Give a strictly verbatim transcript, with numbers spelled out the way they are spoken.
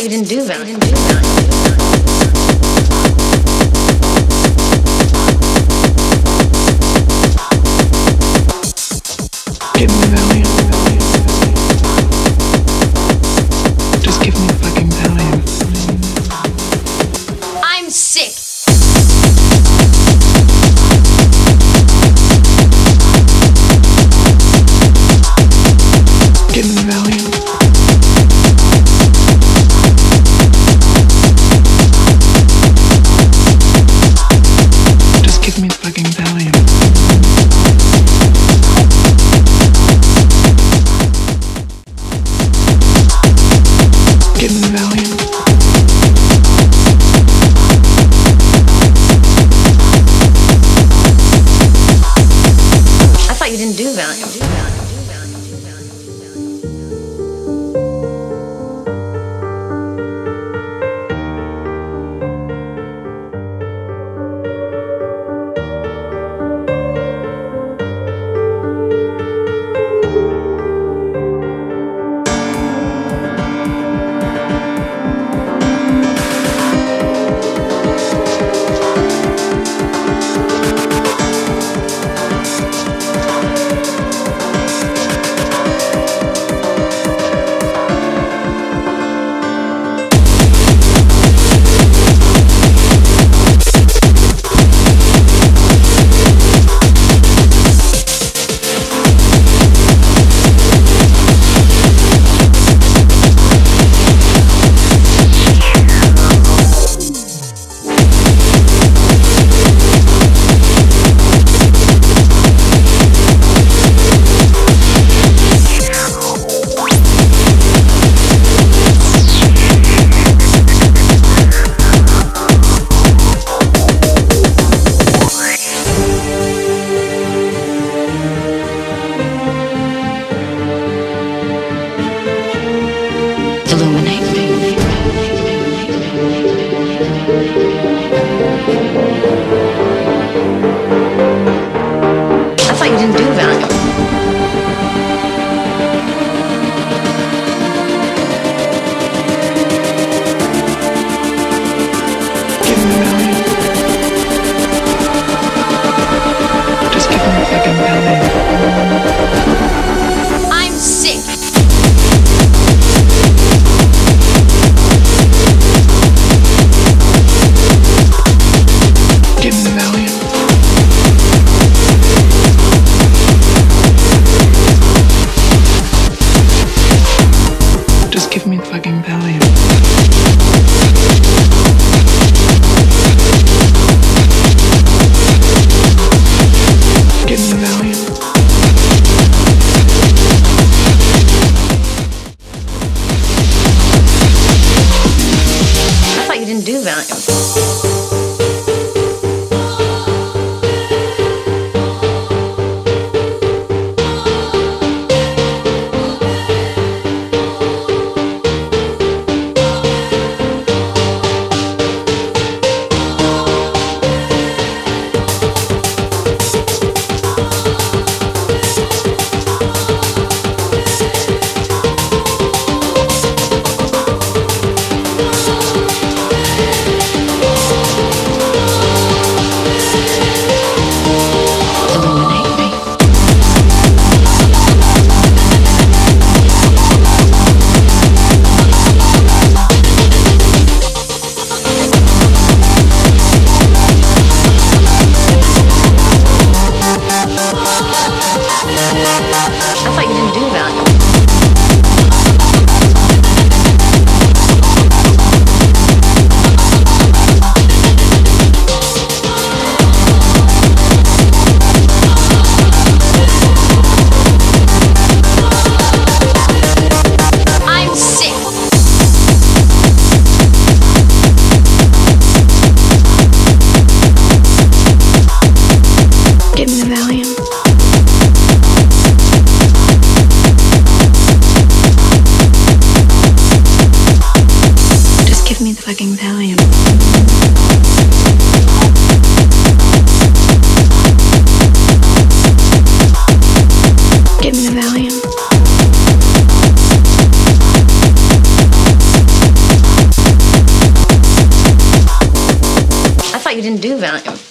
thought you didn't do that. You didn't do that. Give me the Valium. Just give me the fucking Valium. I'm sick. Give me the Valium. Just give me the fucking Valium. Give me the Valium. I thought you didn't do Valium. I thought you didn't do Valium. Give me the Valium. Just give me the fucking Valium. I'm sick. Give me the Valium. Just give me the fucking Valium. Give me the Valium. I thought you didn't do Valium. I thought you didn't do Valium. I'm sick. Give me the Valium. Just give me the fucking Valium. Give me the Valium. thought you didn't do Valium.